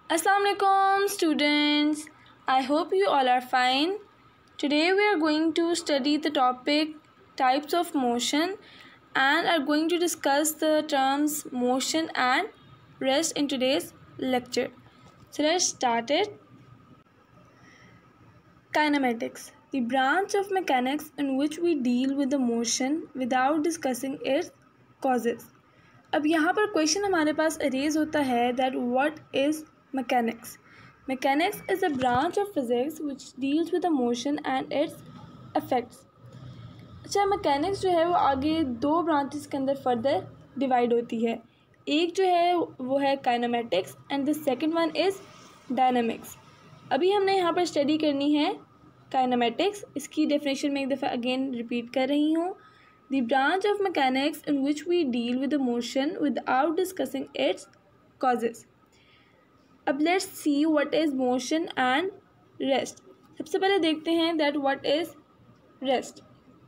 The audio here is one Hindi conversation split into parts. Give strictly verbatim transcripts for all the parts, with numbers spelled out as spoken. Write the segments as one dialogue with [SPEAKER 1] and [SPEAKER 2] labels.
[SPEAKER 1] Assalamualaikum students. I hope you all are fine. Today we are going to study the topic types of motion and are going to discuss the terms motion and rest in today's lecture. So let's start it. Kinematics, the branch of mechanics in which we deal with the motion without discussing its causes. अब यहाँ पर क्वेश्चन हमारे पास अरेज होता है that what is mechanics. Mechanics is a branch of physics which deals with the motion and its effects. अच्छा, मैकेनिक्स जो है वो आगे दो ब्रांचेस के अंदर फर्दर डिवाइड होती है. एक जो है वो है kinematics and the second one is dynamics. अभी हमने यहाँ पर स्टडी करनी है काइनेमेटिक्स. इसकी डेफिनेशन में एक दफ़ा अगेन रिपीट कर रही हूँ. The branch of mechanics in which we deal with the motion without discussing its causes. अब let's see what is motion and rest. सबसे पहले देखते हैं that what is rest.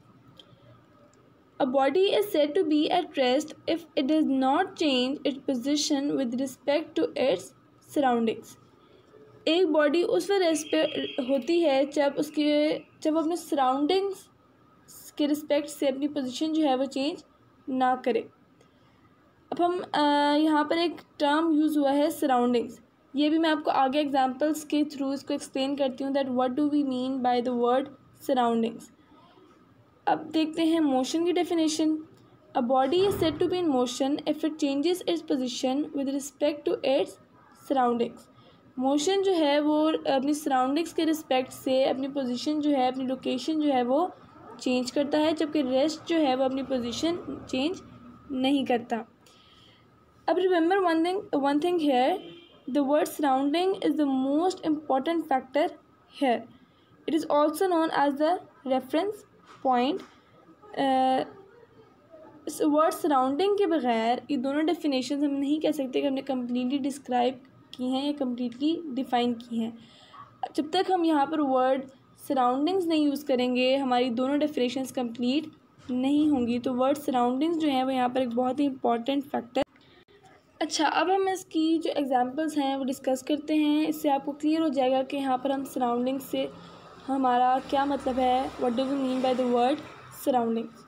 [SPEAKER 1] A body is said to be at rest if it does not change its position with respect to its surroundings. एक बॉडी उस वक्त रेस्ट पे होती है जब उसके जब अपने सराउंडिंग्स के रिस्पेक्ट से अपनी पोजीशन जो है वो चेंज ना करे. अब हम यहाँ पर एक टर्म यूज़ हुआ है सराउंडिंग्स. ये भी मैं आपको आगे एग्जांपल्स के थ्रू इसको एक्सप्लेन करती हूँ that what do we mean by the word surroundings. अब देखते हैं मोशन की definition. A body is said to be in motion if it changes its position with respect to its surroundings. Motion जो है वो अपनी सराउंडिंग्स के रिस्पेक्ट से अपनी पोजीशन जो है अपनी लोकेशन जो है वो चेंज करता है, जबकि रेस्ट जो है वो अपनी पोजीशन चेंज नहीं करता. अब remember one thing one thing here, the word surrounding is the most important factor here. It is also known as the reference point. इस वर्ड सराउंडिंग के बगैर ये दोनों डेफिनेशन हम नहीं कह सकते कि हमने कम्प्लीटली डिस्क्राइब की हैं या कम्प्लीटली डिफ़ाइन की हैं. जब तक हम यहाँ पर वर्ड सराउंडिंग्स नहीं यूज़ करेंगे हमारी दोनों डेफिनेशंस कंप्लीट नहीं होंगी. तो वर्ड सराउंडिंग्स जो है वो यहाँ पर एक बहुत ही इंपॉर्टेंट फैक्टर. अच्छा, अब हम इसकी जो एग्जांपल्स हैं वो डिस्कस करते हैं. इससे आपको क्लियर हो जाएगा कि यहाँ पर हम सराउंडिंग्स से हमारा क्या मतलब है, what do we mean by the word surroundings.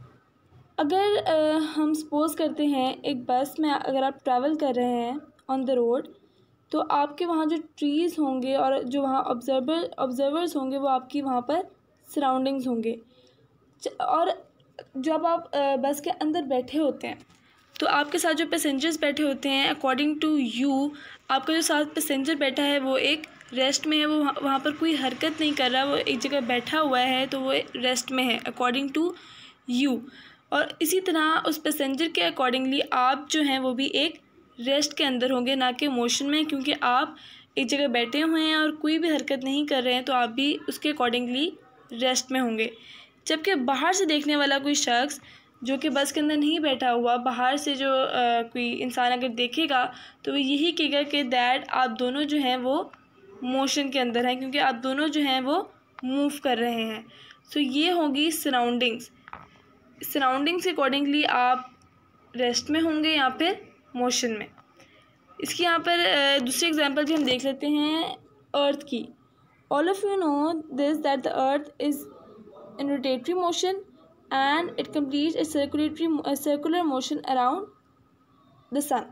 [SPEAKER 1] अगर आ, हम सपोज़ करते हैं एक बस में अगर आप ट्रैवल कर रहे हैं ऑन द रोड, तो आपके वहाँ जो ट्रीज़ होंगे और जो वहाँ ऑब्जर्वर ऑब्जर्वर्स होंगे वो आपकी वहाँ पर सराउंडिंग्स होंगे. और जब आप बस के अंदर बैठे होते हैं तो आपके साथ जो पैसेंजर्स बैठे होते हैं अकॉर्डिंग टू यू, आपका जो साथ पैसेंजर बैठा है वो एक रेस्ट में है. वो वहाँ पर कोई हरकत नहीं कर रहा, वो एक जगह बैठा हुआ है तो वो रेस्ट में है अकॉर्डिंग टू यू. और इसी तरह उस पैसेंजर के अकॉर्डिंगली आप जो हैं वो भी एक रेस्ट के अंदर होंगे, ना कि मोशन में, क्योंकि आप एक जगह बैठे हुए हैं और कोई भी हरकत नहीं कर रहे हैं तो आप भी उसके अकॉर्डिंगली रेस्ट में होंगे. जबकि बाहर से देखने वाला कोई शख्स जो कि बस के अंदर नहीं बैठा हुआ, बाहर से जो आ, कोई इंसान अगर देखेगा तो वो यही कहेगा कि दैट आप दोनों जो हैं वो मोशन के अंदर हैं, क्योंकि आप दोनों जो हैं वो मूव कर रहे हैं. सो ये होगी सराउंडिंग्स. सराउंडिंग्स के अकॉर्डिंगली आप रेस्ट में होंगे या फिर मोशन में. इसकी यहाँ पर दूसरी एग्जांपल भी हम देख लेते हैं अर्थ की. All of you know this that the earth is in rotatory motion and it completes a circulatory circular motion around the sun.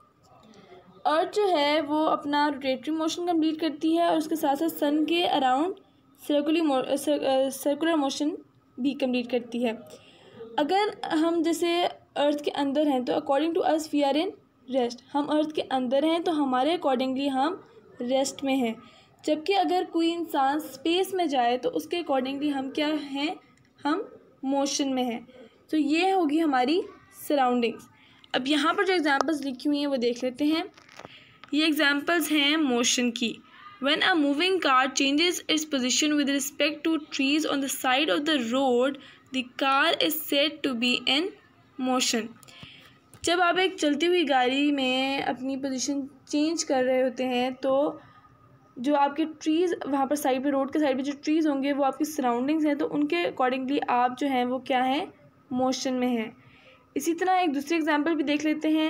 [SPEAKER 1] Earth जो है वो अपना रोटेटरी मोशन कंप्लीट करती है और उसके साथ साथ सन के अराउंड सर्कुलर सर्कुलर मोशन भी कंप्लीट करती है. अगर हम जैसे अर्थ के अंदर हैं तो according to us we are in rest. हम अर्थ के अंदर हैं तो हमारे अकॉर्डिंगली हम रेस्ट में हैं. जबकि अगर कोई इंसान स्पेस में जाए तो उसके अकॉर्डिंगली हम क्या हैं, हम मोशन में हैं. तो ये होगी हमारी सराउंडिंग्स. अब यहाँ पर जो एग्जांपल्स लिखी हुई हैं वो देख लेते हैं. ये एग्जांपल्स हैं मोशन की. When a moving car changes its position with respect to trees on the side of the road, the car is said to be in motion. जब आप एक चलती हुई गाड़ी में अपनी पोजीशन चेंज कर रहे होते हैं तो जो आपके ट्रीज़ वहाँ पर साइड पे, रोड के साइड पे जो ट्रीज़ होंगे वो आपकी सराउंडिंग्स हैं, तो उनके अकॉर्डिंगली आप जो हैं वो क्या हैं, मोशन में हैं. इसी तरह एक दूसरी एग्जांपल भी देख लेते हैं.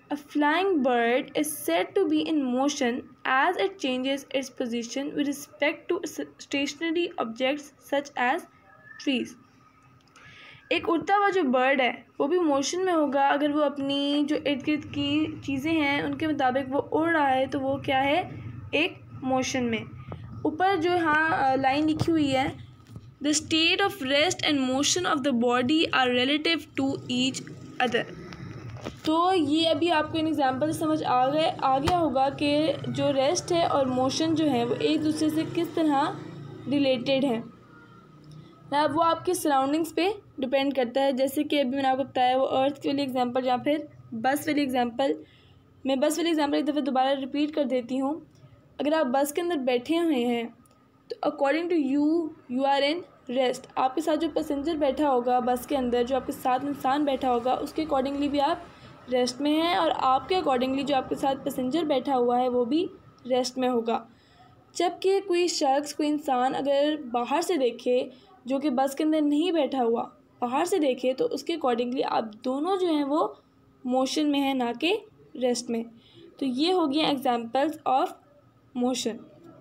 [SPEAKER 1] A flying bird is said to be in motion as it changes its position with respect to stationary objects such as trees. एक उड़ता हुआ जो बर्ड है वो भी मोशन में होगा अगर वो अपनी जो इर्द गिर्द की चीज़ें हैं उनके मुताबिक वो उड़ रहा है, तो वो क्या है, एक मोशन में। ऊपर जो यहाँ लाइन लिखी हुई है, the state of rest and motion of the body are relative to each other. तो ये अभी आपको इन एग्जाम्पल से समझ आ गए आ गया होगा कि जो रेस्ट है और मोशन जो है वो एक दूसरे से किस तरह रिलेटेड है ना। वो आपके सराउंडिंग्स पे डिपेंड करता है। जैसे कि अभी मैंने आपको बताया वो अर्थ के लिए एग्जांपल या फिर बस वाली एग्जांपल। मैं बस वाली एग्जांपल एक दफ़ा दोबारा रिपीट कर देती हूँ। अगर आप बस के अंदर बैठे हुए हैं तो according to you you are in rest. आपके साथ जो पैसेंजर बैठा होगा बस के अंदर, जो आपके साथ इंसान बैठा होगा, उसके अकॉर्डिंगली भी आप रेस्ट में हैं, और आपके अकॉर्डिंगली जो आपके साथ पैसेंजर बैठा हुआ है वो भी रेस्ट में होगा। जबकि कोई शख्स, कोई इंसान अगर बाहर से देखे, जो कि बस के अंदर नहीं बैठा हुआ, बाहर से देखे, तो उसके अकॉर्डिंगली आप दोनों जो हैं वो मोशन में हैं, ना कि रेस्ट में। तो ये हो गया एग्जांपल्स ऑफ मोशन।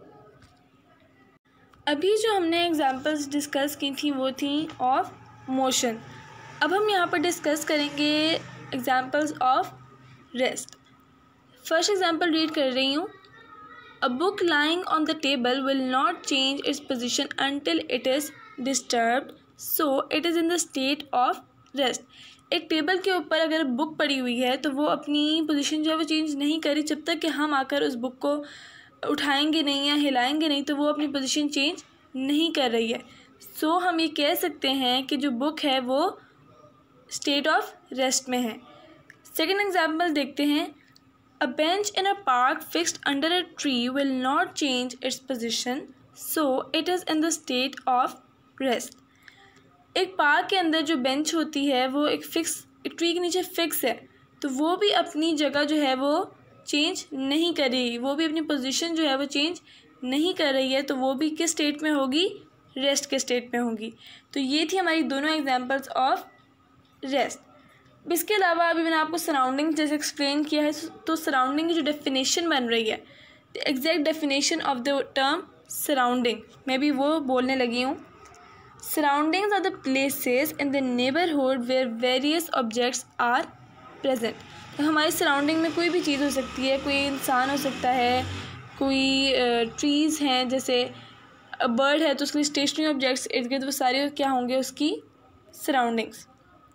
[SPEAKER 1] अभी जो हमने एग्जांपल्स डिस्कस की थी वो थी ऑफ मोशन। अब हम यहाँ पर डिस्कस करेंगे examples of rest. First example read कर रही हूँ। A book lying on the table will not change its position until it is disturbed, so it is in the state of rest. एक टेबल के ऊपर अगर बुक पड़ी हुई है तो वो अपनी पोजीशन जो है वो चेंज नहीं करी जब तक कि हम आकर उस बुक को उठाएंगे नहीं या हिलाएंगे नहीं, तो वो अपनी पोजीशन चेंज नहीं कर रही है। सो so, हम ये कह सकते हैं कि जो बुक है वो स्टेट ऑफ रेस्ट में है। सेकेंड एग्जाम्पल देखते हैं। A bench in a park fixed under a tree will not change its position, so it is in the state of rest. एक पार्क के अंदर जो बेंच होती है वो एक फिक्स एक ट्री के नीचे फिक्स है, तो वो भी अपनी जगह जो है वो चेंज नहीं कर रही, वो भी अपनी पोजीशन जो है वो चेंज नहीं कर रही है, तो वो भी किस स्टेट में होगी, रेस्ट के स्टेट में होगी। तो ये थी हमारी दोनों एग्जांपल्स ऑफ रेस्ट। इसके अलावा अभी मैंने आपको सराउंडिंग जैसे एक्सप्लेन किया है, तो सराउंडिंग की जो डेफिनेशन बन रही है, the exact definition of the term surrounding, मैं भी वो बोलने लगी हूँ। Surroundings are the places in the neighborhood where various objects are present। तो हमारी सराउंडिंग में कोई भी चीज़ हो सकती है, कोई इंसान हो सकता है, कोई ट्रीज़ uh, हैं, जैसे बर्ड है तो उसके स्टेशनरी ऑब्जेक्ट्स इर्द गिर्द वो सारे क्या होंगे, उसकी सराउंडिंग्स।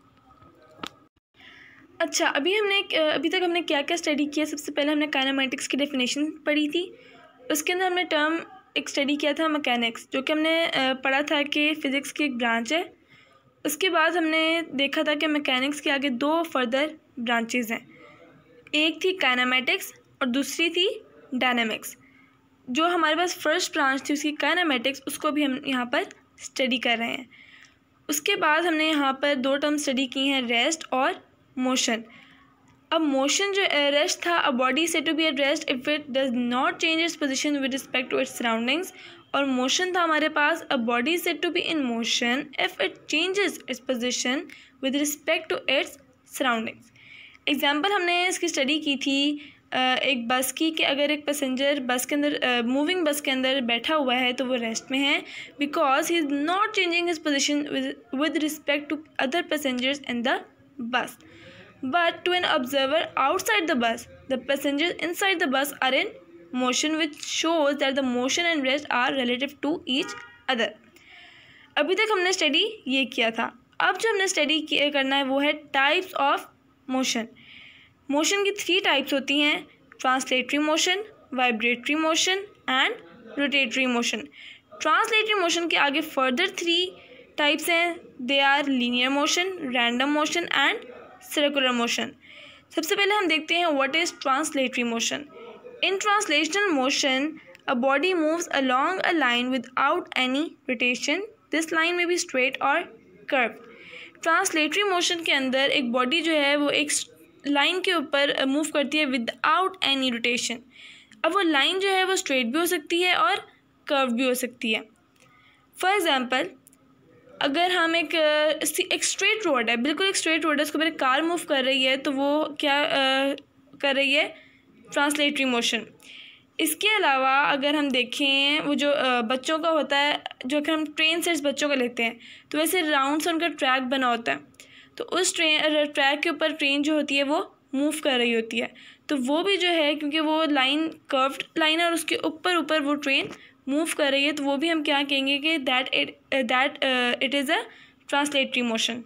[SPEAKER 1] अच्छा, अभी हमने अभी तक हमने क्या क्या स्टडी किया। सबसे पहले हमने काइनेमैटिक्स की डेफिनेशन पढ़ी थी, उसके अंदर हमने टर्म एक स्टडी किया था मैकेनिक्स, जो कि हमने पढ़ा था कि फ़िज़िक्स की एक ब्रांच है। उसके बाद हमने देखा था कि मैकेनिक्स के आगे दो फर्दर ब्रांचेस हैं, एक थी काइनेमैटिक्स और दूसरी थी डायनामिक्स। जो हमारे पास फर्स्ट ब्रांच थी उसकी काइनेमैटिक्स, उसको भी हम यहाँ पर स्टडी कर रहे हैं। उसके बाद हमने यहाँ पर दो टर्म स्टडी की हैं, रेस्ट और मोशन। अब मोशन जो रेस्ट था, a body said to be at rest if it does not change its position with respect to its surroundings, और मोशन था हमारे पास, a body said to be in motion if it changes its position with respect to its surroundings. Example हमने इसकी स्टडी की थी एक बस की, कि अगर एक पैसेंजर बस के अंदर मूविंग बस के अंदर बैठा हुआ है तो वो रेस्ट में है, because he is not changing his position with respect to other passengers in the bus. But to an observer outside the bus, the passengers inside the bus are in motion, which shows that the motion and rest are relative to each other. अभी तक हमने स्टडी ये किया था। अब जो हमने स्टडी करना है वो है टाइप्स ऑफ मोशन। मोशन की थ्री टाइप्स होती हैं, translatory motion, vibratory motion and rotatory motion. Translatory motion के आगे फर्दर थ्री टाइप्स हैं, they are linear motion, random motion and circular motion. सबसे पहले हम देखते हैं what is translatory motion. In translational motion a body moves along a line without any rotation, this line may be straight or curve. ट्रांसलेटरी मोशन के अंदर एक बॉडी जो है वो एक लाइन के ऊपर मूव करती है विदाउट एनी रोटेशन। अब वो लाइन जो है वो स्ट्रेट भी हो सकती है और कर्व भी हो सकती है। फॉर एग्ज़ाम्पल, अगर हम एक एक स्ट्रेट रोड है, बिल्कुल एक स्ट्रेट रोड है, उसके ऊपर एक कार मूव कर रही है, तो वो क्या कर रही है ट्रांसलेटरी मोशन। इसके अलावा अगर हम देखें वो जो बच्चों का होता है, जो अगर हम ट्रेन सेट्स बच्चों का लेते हैं तो वैसे राउंड से उनका ट्रैक बना होता है, तो उस ट्रेन ट्रैक के ऊपर ट्रेन जो होती है वो मूव कर रही होती है, तो वो भी जो है क्योंकि वो लाइन कर्व्ड लाइन है और उसके ऊपर ऊपर वो ट्रेन मूव कर रही है, तो वो भी हम क्या कहेंगे कि that it that it is a translatory motion.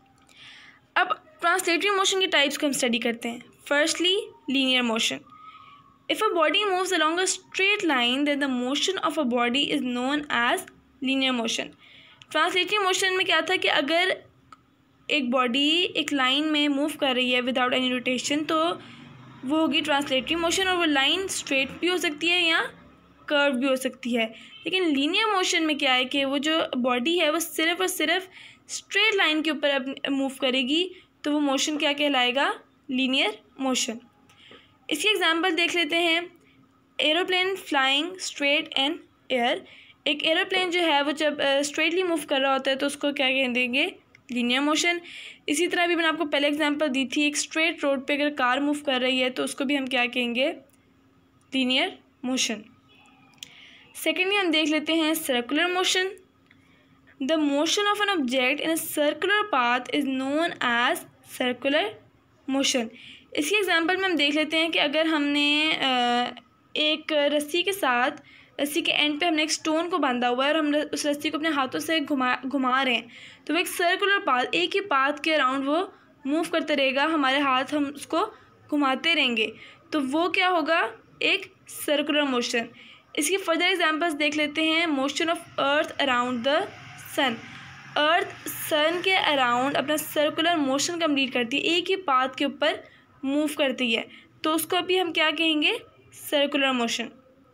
[SPEAKER 1] अब ट्रांसलेटरी मोशन की टाइप्स को हम स्टडी करते हैं। Firstly linear motion. If a body moves along a straight line, then the motion of a body is known as linear motion. Translatory motion में क्या था कि अगर एक बॉडी एक लाइन में मूव कर रही है विदाउट एनी रोटेशन तो वो होगी ट्रांसलेटरी मोशन, और वो लाइन स्ट्रेट भी हो सकती है या कर्व भी हो सकती है। लेकिन लीनियर मोशन में क्या है कि वो जो बॉडी है वो सिर्फ और सिर्फ स्ट्रेट लाइन के ऊपर मूव करेगी, तो वो मोशन क्या कहलाएगा? Linear motion. इसकी एग्जांपल देख लेते हैं। Aeroplane flying straight in air. एक एरोप्लेन जो है वो जब स्ट्रेटली मूव कर रहा होता है तो उसको क्या कह देंगे? Linear motion. इसी तरह भी मैंने आपको पहले एग्जांपल दी थी, एक स्ट्रेट रोड पे अगर कार मूव कर रही है तो उसको भी हम क्या कहेंगे? Linear motion. सेकेंडली हम देख लेते हैं circular motion. The motion of an object in a circular path is known as circular motion. इसकी एग्जांपल में हम देख लेते हैं कि अगर हमने एक रस्सी के साथ, रस्सी के एंड पे हमने एक स्टोन को बांधा हुआ है और हम उस रस्सी को अपने हाथों से घुमा घुमा रहे हैं, तो वो एक सर्कुलर पाथ, एक ही पाथ के अराउंड वो मूव करते रहेगा, हमारे हाथ हम उसको घुमाते रहेंगे, तो वो क्या होगा? एक सर्कुलर मोशन। इसकी फर्दर एग्जांपल्स देख लेते हैं। Motion of earth around the sun. Earth sun के अराउंड अपना सर्कुलर मोशन कंप्लीट करती है, एक ही पाथ के ऊपर मूव करती है, तो उसको अभी हम क्या कहेंगे? Circular motion.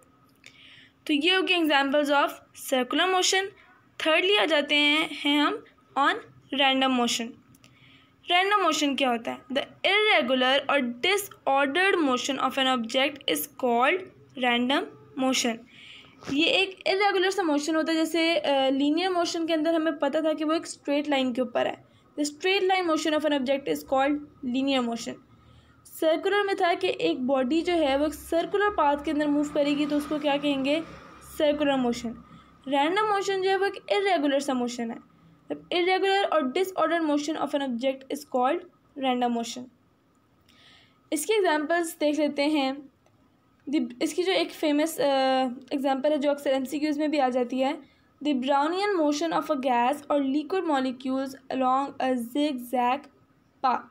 [SPEAKER 1] तो ये हो गए examples of circular motion. Thirdly आ जाते हैं हैं हम on random motion. Random motion क्या होता है? द इरेगुलर और disordered motion of an object is called random motion. ये एक इरेगुलर सा मोशन होता है, जैसे लीनियर मोशन के अंदर हमें पता था कि वो एक स्ट्रेट लाइन के ऊपर है। The straight line motion of an object is called linear motion. Circular में था कि एक बॉडी जो है वो एक सर्कुलर पाथ के अंदर मूव करेगी, तो उसको क्या कहेंगे? Circular motion. रैंडम मोशन जो है वो एक इरेगुलर सा मोशन है। इरेगुलर और disordered motion of an object is called random motion. इसके एग्जांपल्स देख लेते हैं। इसकी जो एक फेमस एग्जांपल है जो अक्सर एमसीक्यूज में भी आ जाती है, the Brownian motion of a gas और liquid molecules along a zigzag path.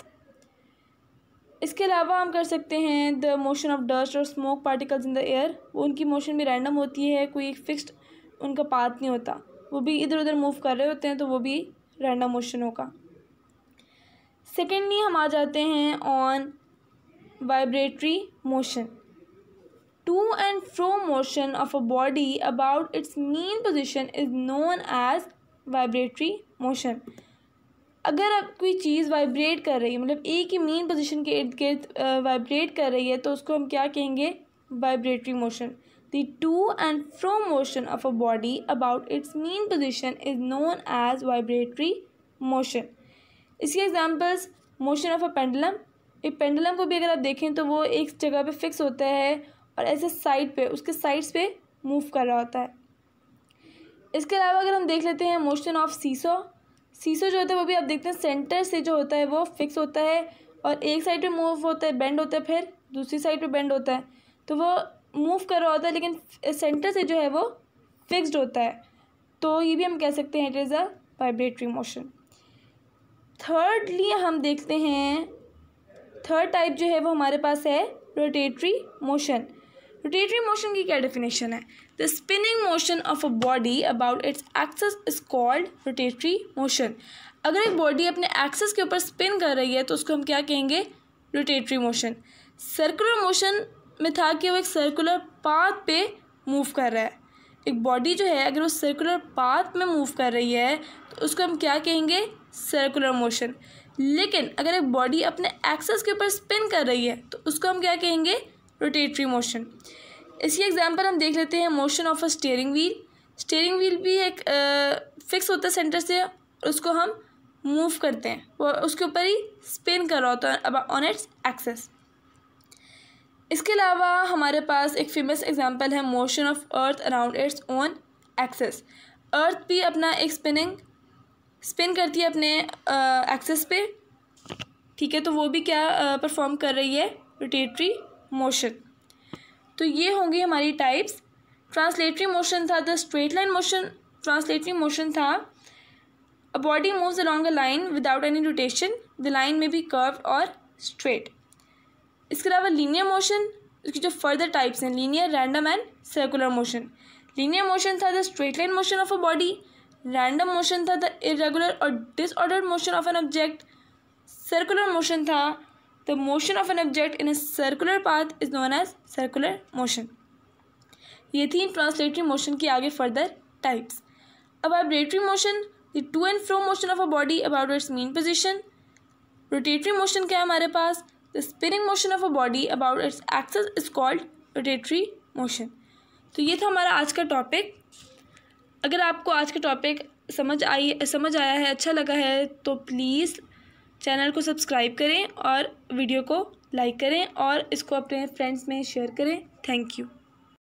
[SPEAKER 1] इसके अलावा हम कर सकते हैं द मोशन ऑफ डस्ट और smoke particles in the air. वो उनकी मोशन भी रैंडम होती है, कोई एक फिक्स्ड उनका पाथ नहीं होता, वो भी इधर उधर मूव कर रहे होते हैं, तो वो भी रैंडम मोशन होगा। सेकेंडली हम आ जाते हैं on vibratory motion. To and fro motion of a body about its mean position is known as vibratory motion. अगर अब कोई चीज़ वाइब्रेट कर रही है, मतलब एक ही मेन पोजीशन के इर्द गिर्द वाइब्रेट कर रही है, तो उसको हम क्या कहेंगे? Vibratory motion. The to and fro motion of a body about its mean position is known as vibratory motion. इसके examples, motion of a pendulum. एक पेंडुलम को भी अगर आप देखें तो वो एक जगह पे फिक्स होता है और ऐसे साइड पे, उसके साइड्स पे मूव कर रहा होता है। इसके अलावा अगर हम देख लेते हैं मोशन ऑफ सीसो। सीसो जो होता है वो भी आप देखते हैं सेंटर से जो होता है वो फिक्स होता है और एक साइड पे मूव होता है, बेंड होता है, फिर दूसरी साइड पे बेंड होता है, तो वो मूव कर रहा होता है लेकिन सेंटर से जो है वो फिक्स्ड होता है, तो ये भी हम कह सकते हैं it is a vibratory motion. Thirdly हम देखते हैं, थर्ड टाइप जो है वो हमारे पास है रोटेटरी मोशन। रोटेटरी मोशन की क्या डेफिनेशन है? The spinning motion of a body about its axis is called rotatory motion. अगर एक बॉडी अपने एक्सिस के ऊपर स्पिन कर रही है तो उसको हम क्या कहेंगे? Rotatory motion. सर्कुलर मोशन में था कि वो एक सर्कुलर पाथ पे मूव कर रहा है। एक बॉडी जो है अगर वो सर्कुलर पाथ में मूव कर रही है तो उसको हम क्या कहेंगे? Circular motion. लेकिन अगर एक बॉडी अपने एक्सिस के ऊपर स्पिन कर रही है तो उसको हम क्या कहेंगे? Rotatory motion. इसकी एग्जांपल हम देख लेते हैं motion of a steering wheel. Steering wheel भी एक फिक्स होता है सेंटर से, उसको हम मूव करते हैं, वो उसके ऊपर ही स्पिन कर रहा होता है अब ऑन इट्स एक्सिस। इसके अलावा हमारे पास एक फेमस एग्जांपल है motion of earth around its own axis. Earth भी अपना एक स्पिनिंग स्पिन करती है अपने एक्सेस पे, ठीक है, तो वो भी क्या परफॉर्म कर रही है, रोटेटरी मोशन। तो ये होंगी हमारी टाइप्स। ट्रांसलेटरी मोशन था the straight line motion. Translatory motion था a body moves along a line without any rotation, the line may be curved और स्ट्रेट। इसके अलावा लीनियर मोशन, इसकी जो फर्दर टाइप्स हैं, linear, random and circular motion. Linear motion था the straight line motion of a body. Random motion था द इरेगुलर और disordered motion of an object. Circular motion था the motion of an object in a circular path is known as circular motion. ये थी ट्रांसलेटरी मोशन की आगे फर्दर टाइप्स। अब vibratory motion, the to and fro motion of a body about its mean position. Rotatory motion क्या है हमारे पास, the spinning motion of a body about its axis is called rotatory motion. तो ये था हमारा आज का टॉपिक। अगर आपको आज का टॉपिक समझ आई समझ आया है, अच्छा लगा है, तो प्लीज़ चैनल को सब्सक्राइब करें और वीडियो को लाइक करें और इसको अपने फ्रेंड्स में शेयर करें। Thank you.